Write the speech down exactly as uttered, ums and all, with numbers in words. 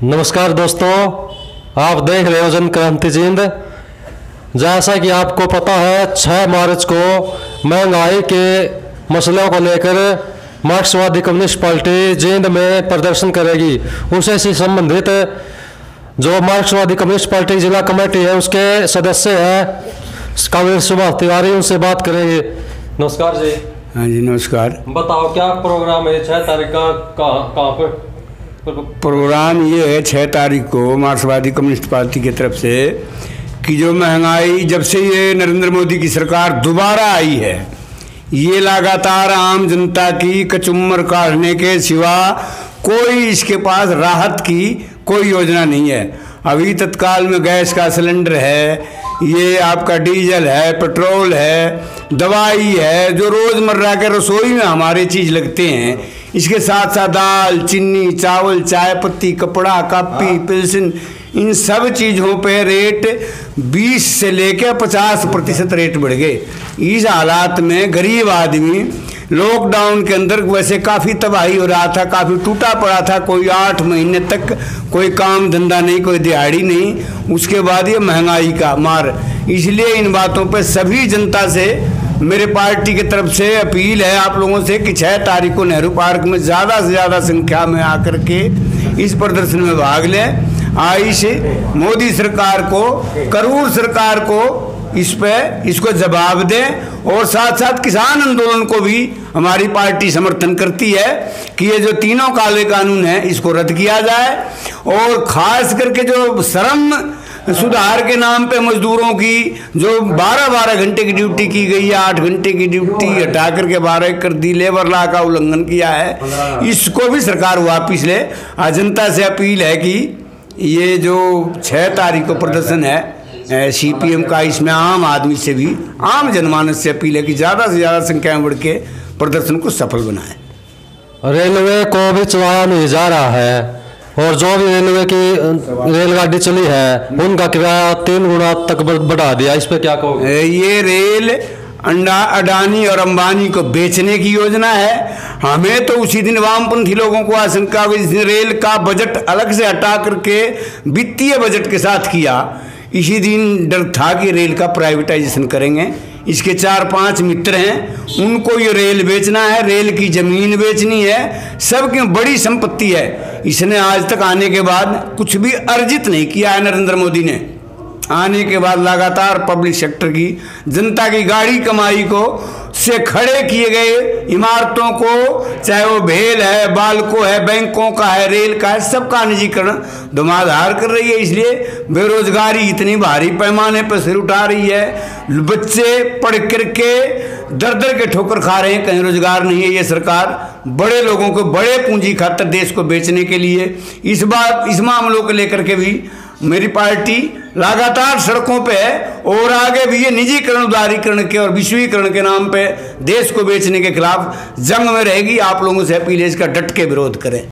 नमस्कार दोस्तों, आप देख रहे हो जन क्रांति जिंद। जैसा कि आपको पता है, छह मार्च को महंगाई के मसलों को लेकर मार्क्सवादी कम्युनिस्ट पार्टी जिंद में प्रदर्शन करेगी। उनसे से संबंधित जो मार्क्सवादी कम्युनिस्ट पार्टी जिला कमेटी है उसके सदस्य हैं कांग्रेस सुभाष तिवारी, उनसे बात करेंगे। नमस्कार जी। हाँ जी नमस्कार। बताओ क्या प्रोग्राम है छह तारीख का, कहाँ पर? प्रोग्राम ये है छः तारीख को मार्क्सवादी कम्युनिस्ट पार्टी की तरफ से कि जो महंगाई जब से ये नरेंद्र मोदी की सरकार दोबारा आई है, ये लगातार आम जनता की कचुम्बर काटने के सिवा कोई इसके पास राहत की कोई योजना नहीं है। अभी तत्काल में गैस का सिलेंडर है, ये आपका डीजल है, पेट्रोल है, दवाई है, जो रोज़मर्रा के रसोई में हमारे चीज़ लगते हैं, इसके साथ साथ दाल, चीनी, चावल, चाय पत्ती, कपड़ा, कापी, पेंशन, इन सब चीज़ों पे रेट बीस से लेकर पचास प्रतिशत रेट बढ़ गए। इस हालात में गरीब आदमी लॉकडाउन के अंदर वैसे काफ़ी तबाही हो रहा था, काफ़ी टूटा पड़ा था, कोई आठ महीने तक कोई काम धंधा नहीं, कोई दिहाड़ी नहीं। उसके बाद ये महंगाई का मार, इसलिए इन बातों पे सभी जनता से मेरे पार्टी की तरफ से अपील है आप लोगों से कि छः तारीख को नेहरू पार्क में ज़्यादा से ज़्यादा संख्या में आकर के इस प्रदर्शन में भाग लें। आइश मोदी सरकार को, करूर सरकार को इस पे इसको जवाब दें, और साथ साथ किसान आंदोलन को भी हमारी पार्टी समर्थन करती है कि ये जो तीनों काले कानून हैं इसको रद्द किया जाए, और ख़ास करके जो श्रम सुधार के नाम पे मजदूरों की जो बारह बारह घंटे की ड्यूटी की गई है, आठ घंटे की ड्यूटी हटा करके बारह कर दी, लेबर लॉ का उल्लंघन किया है, इसको भी सरकार वापिस ले। जनता से अपील है कि ये जो छः तारीख को प्रदर्शन है सीपीएम का, इसमें आम आदमी से भी, आम जनमानस से अपील है कि ज़्यादा से ज़्यादा संख्या में बढ़ के प्रदर्शन को सफल बनाए। रेलवे को भी चलाया नहीं जा रहा है, और जो भी रेलवे की रेलगाड़ी चली है उनका किराया तीन गुना तक बढ़ा दिया। इस पर क्या कहोगे? ये रेल अंडा अडानी और अंबानी को बेचने की योजना है। हमें तो उसी दिन वामपंथी लोगों को आशंका हुई, जिस रेल का बजट अलग से हटा करके वित्तीय बजट के साथ किया, इसी दिन डर था कि रेल का प्राइवेटाइजेशन करेंगे। इसके चार पांच मित्र हैं, उनको ये रेल बेचना है, रेल की ज़मीन बेचनी है, सबकी बड़ी संपत्ति है। इसने आज तक आने के बाद कुछ भी अर्जित नहीं किया है। नरेंद्र मोदी ने आने के बाद लगातार पब्लिक सेक्टर की, जनता की गाड़ी कमाई को से खड़े किए गए इमारतों को, चाहे वो भेल है, बाल्को है, बैंकों का है, रेल का है, सबका निजीकरण धुआंधार कर रही है। इसलिए बेरोजगारी इतनी भारी पैमाने पर सिर उठा रही है, बच्चे पढ़ करके दर दर के ठोकर खा रहे हैं, कहीं रोजगार नहीं है। ये सरकार बड़े लोगों को बड़े पूंजी खातर देश को बेचने के लिए, इस बात इस मामलों को लेकर के भी मेरी पार्टी लगातार सड़कों पे है, और आगे भी ये निजीकरण, उदारीकरण के और विश्वीकरण के नाम पे देश को बेचने के खिलाफ जंग में रहेगी। आप लोगों से अपील है इसका डट के विरोध करें।